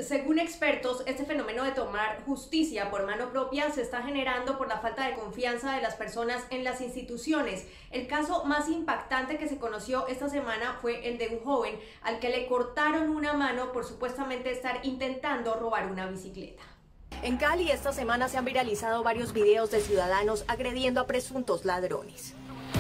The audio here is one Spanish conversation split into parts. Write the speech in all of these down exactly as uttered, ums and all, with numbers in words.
Según expertos, este fenómeno de tomar justicia por mano propia se está generando por la falta de confianza de las personas en las instituciones. El caso más impactante que se conoció esta semana fue el de un joven al que le cortaron una mano por supuestamente estar intentando robar una bicicleta. En Cali esta semana se han viralizado varios videos de ciudadanos agrediendo a presuntos ladrones.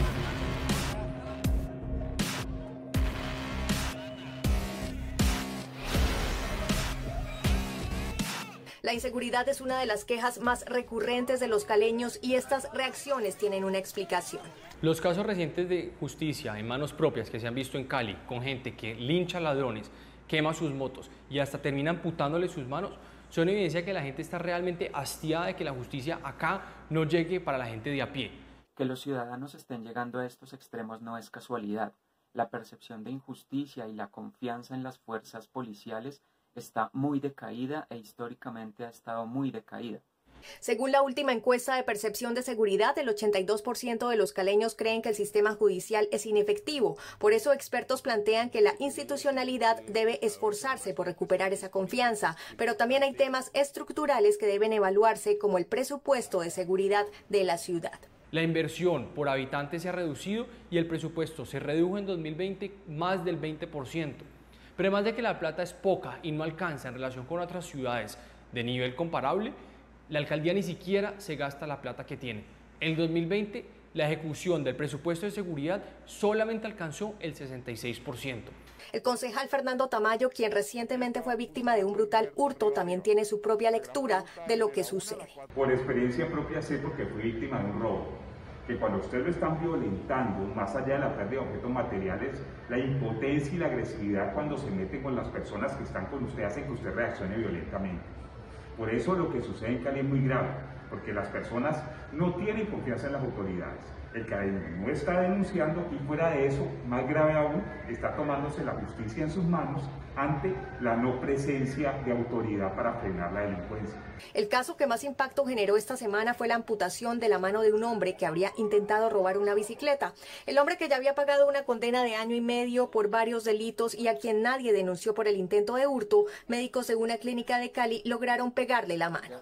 La inseguridad es una de las quejas más recurrentes de los caleños y estas reacciones tienen una explicación. Los casos recientes de justicia en manos propias que se han visto en Cali, con gente que lincha ladrones, quema sus motos y hasta termina amputándole sus manos, son evidencia de que la gente está realmente hastiada de que la justicia acá no llegue para la gente de a pie. Que los ciudadanos estén llegando a estos extremos no es casualidad. La percepción de injusticia y la confianza en las fuerzas policiales está muy decaída e históricamente ha estado muy decaída. Según la última encuesta de percepción de seguridad, el ochenta y dos por ciento de los caleños creen que el sistema judicial es inefectivo. Por eso expertos plantean que la institucionalidad debe esforzarse por recuperar esa confianza, pero también hay temas estructurales que deben evaluarse, como el presupuesto de seguridad de la ciudad. La inversión por habitante se ha reducido y el presupuesto se redujo en dos mil veinte más del veinte por ciento. Pero además de que la plata es poca y no alcanza en relación con otras ciudades de nivel comparable, la alcaldía ni siquiera se gasta la plata que tiene. En dos mil veinte, la ejecución del presupuesto de seguridad solamente alcanzó el sesenta y seis por ciento. El concejal Fernando Tamayo, quien recientemente fue víctima de un brutal hurto, también tiene su propia lectura de lo que sucede. Por experiencia propia sé, porque fui víctima de un robo, que cuando usted lo están violentando, más allá de la pérdida de objetos materiales, la impotencia y la agresividad cuando se mete con las personas que están con usted hacen que usted reaccione violentamente. Por eso lo que sucede en Cali es muy grave, porque las personas no tienen confianza en las autoridades. El caleño no está denunciando y fuera de eso, más grave aún, está tomándose la justicia en sus manos ante la no presencia de autoridad para frenar la delincuencia. El caso que más impacto generó esta semana fue la amputación de la mano de un hombre que habría intentado robar una bicicleta. El hombre, que ya había pagado una condena de año y medio por varios delitos y a quien nadie denunció por el intento de hurto, médicos de una clínica de Cali lograron pegarle la mano.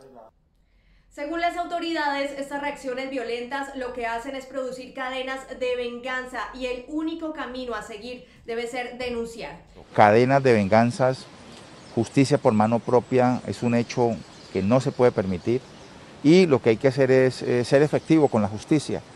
Según las autoridades, estas reacciones violentas lo que hacen es producir cadenas de venganza y el único camino a seguir debe ser denunciar. Cadenas de venganzas, justicia por mano propia es un hecho que no se puede permitir y lo que hay que hacer es eh, ser efectivo con la justicia.